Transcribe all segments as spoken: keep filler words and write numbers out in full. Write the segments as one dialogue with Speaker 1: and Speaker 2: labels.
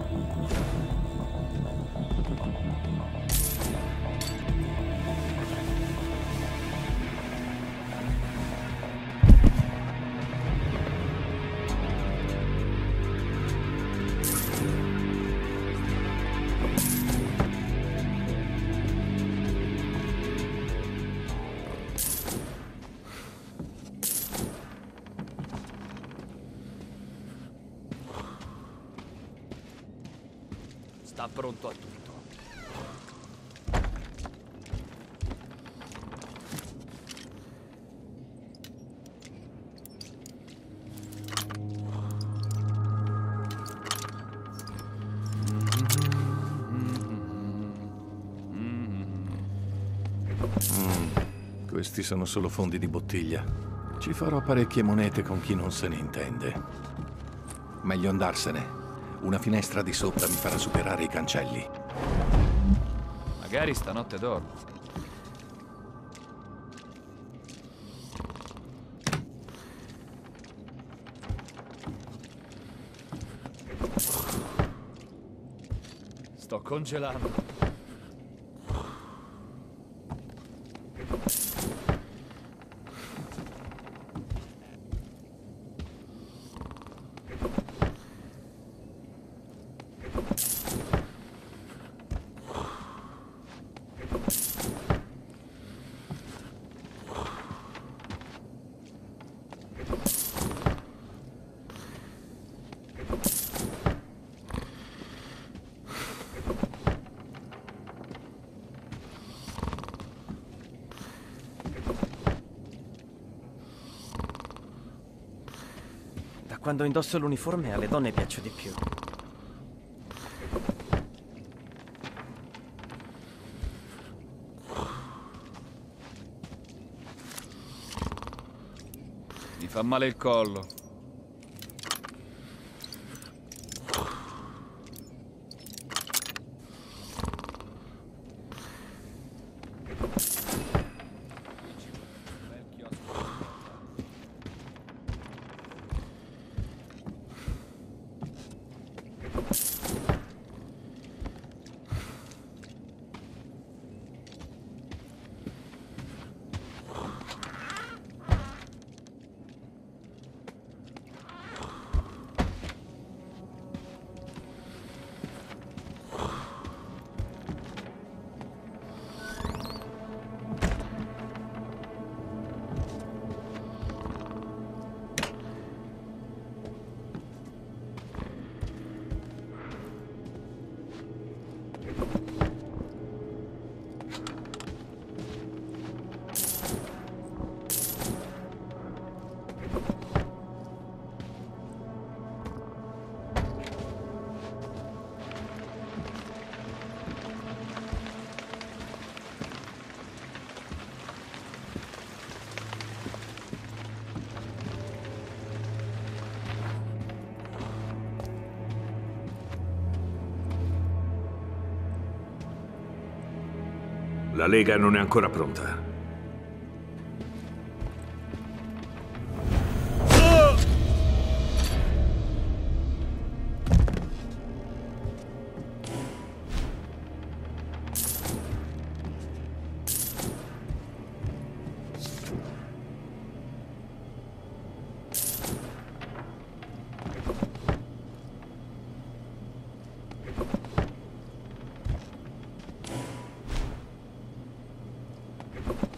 Speaker 1: Sta pronto a tutto.
Speaker 2: Mm, questi sono solo fondi di bottiglia. Ci farò parecchie monete con chi non se ne intende. Meglio andarsene. Una finestra di sopra mi farà superare i cancelli.
Speaker 1: Magari stanotte dormo. Sto congelando.
Speaker 3: Quando indosso l'uniforme alle donne piaccio di più.
Speaker 1: Mi fa male il collo.
Speaker 4: La Lega non è ancora pronta.
Speaker 2: You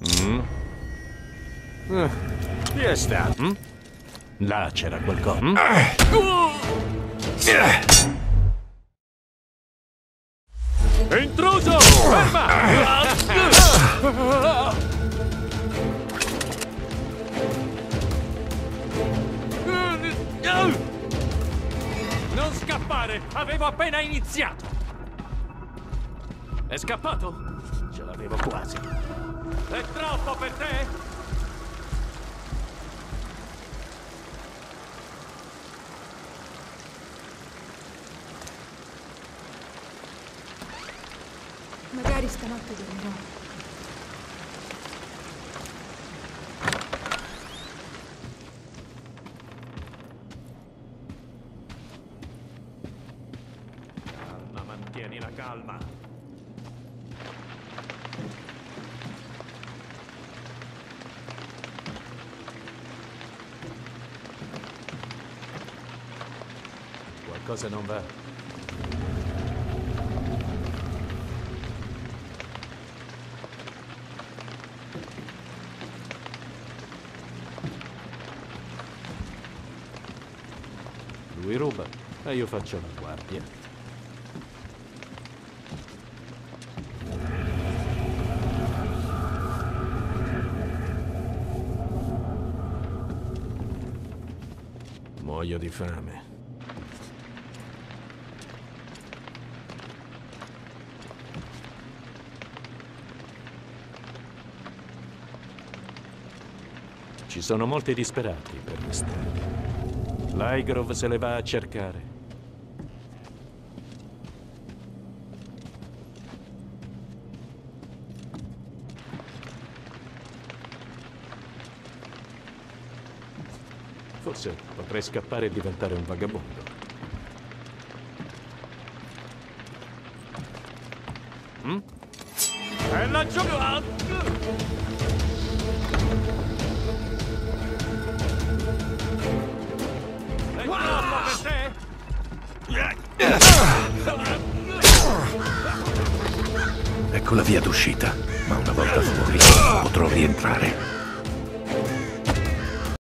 Speaker 5: Mm. Eh, chi è stato? Mm? Là c'era qualcosa. Mm? Intruso! Ferma! Non scappare! Avevo appena iniziato! È scappato? Ce l'avevo quasi. È troppo per te?
Speaker 6: Magari stanotte dormirò.
Speaker 5: Calma, mantieni la calma. Qualcosa non va. Lui ruba e io faccio la guardia. Muoio di fame. Ci sono molti disperati per le strade. L'Highgrove se le va a cercare. Forse potrei scappare e diventare un vagabondo. Mm? È laggiù! È troppo per te?
Speaker 2: Ecco la via d'uscita, ma una volta fuori potrò rientrare.